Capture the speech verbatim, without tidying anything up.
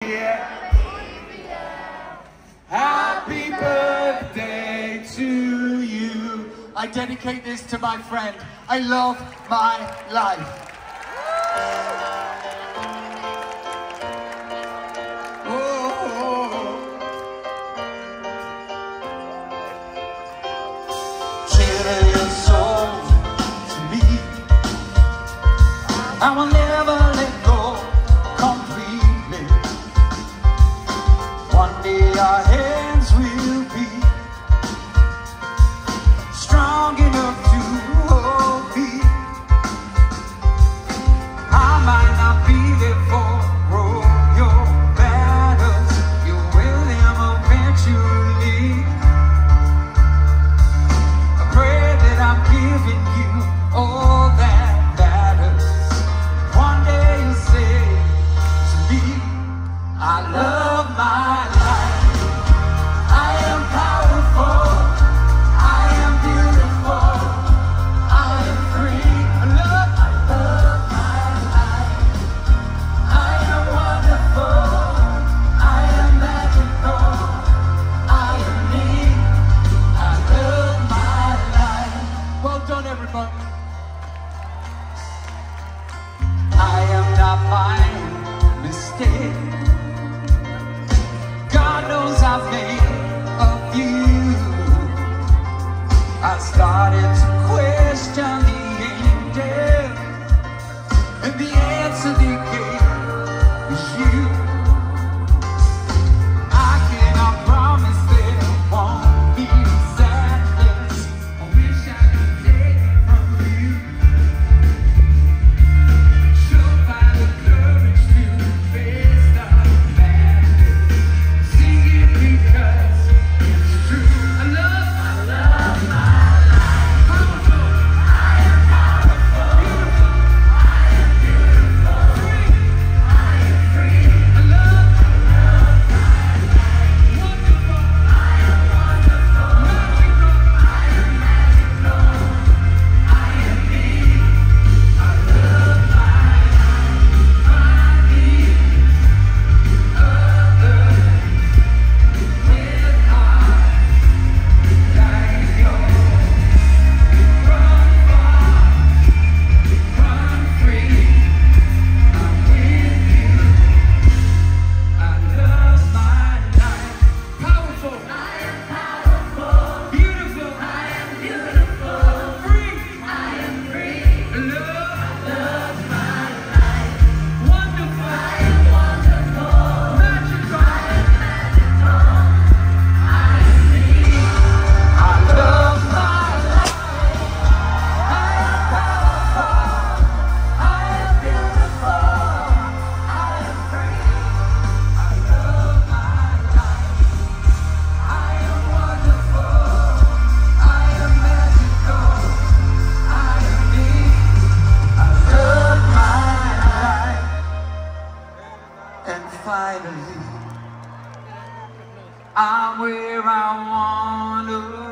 Olivia. Happy birthday to you. I dedicate this to my friend. I love my life. I will never let go completely. One day our hands will be strong enough to hold me. I might not be there for all your battles, you will them eventually. I pray that I'm giving you all that. I love my life. I am powerful. I am beautiful. I am free. I love, I love my life. I am wonderful. I am magical. I am me. I love my life. Well done, everybody. I am not my mistake. I've made of you. I started to question the angel, and the answer they gave was you. I cannot promise there won't be sadness. I wish I could take it from you. Show by the courage to face the madness. Sing it because it's true. I love, I love my life. Powerful. I am powerful. Beautiful. I am beautiful. Free. I am free. I love, I love my life. Wonderful. I am wonderful. Magical. I am magical. I am me. I love my life. I need others. Finally, I'm where I wanna